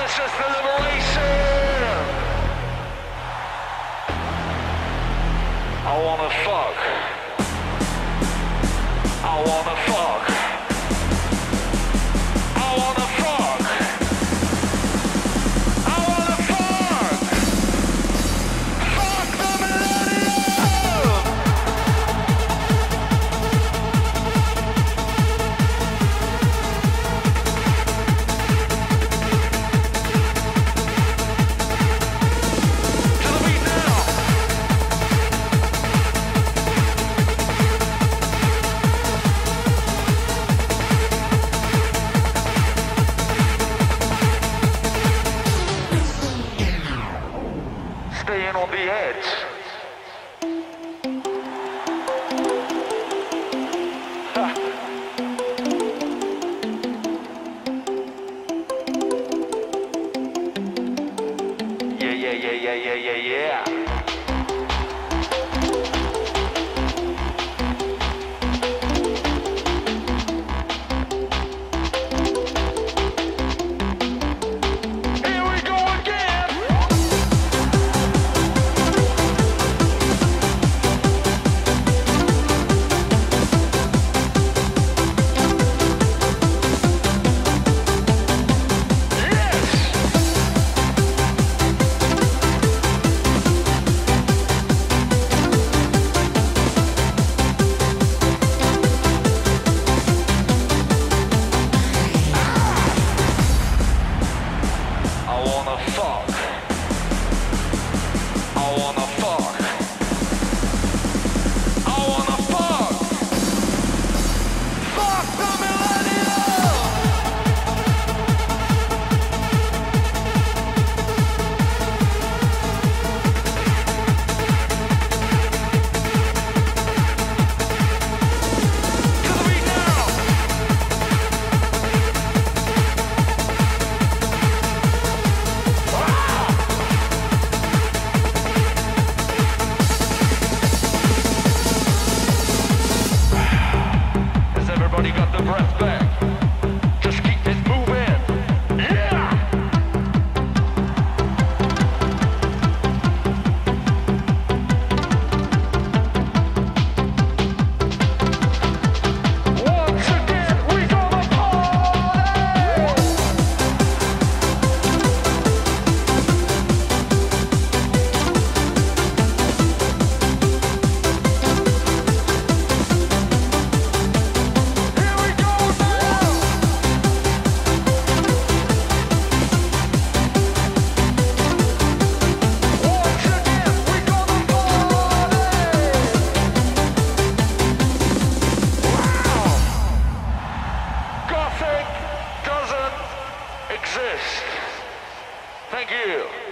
Just the liberation. I wanna fuck. I wanna fuck. I wanna fuck. I wanna fuck. Fuck the millennium. To the beat now. Staying on the edge. Ha. Yeah. Here we go again. I wanna fuck. I wanna fuck. I wanna fuck. Fuck the millennium. To the beat now. Has everybody got the breath back? Just keep it moving. Yeah! Once again, we gonna party! Here we go now! Once again, we gonna party! Wow! Gothic doesn't exist. Thank you.